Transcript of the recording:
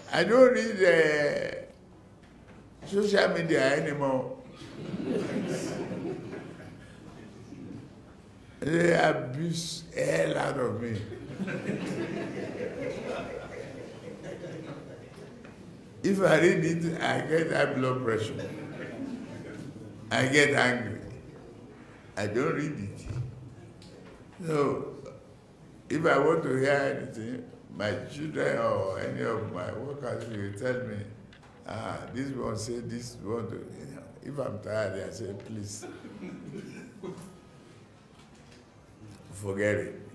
I don't read social media anymore. They abuse the hell out of me. If I read it, I get high blood pressure. I get angry. I don't read it. So, if I want to hear anything, my children or any of my workers will tell me, this one say this one. If I'm tired, I say, please, forget it.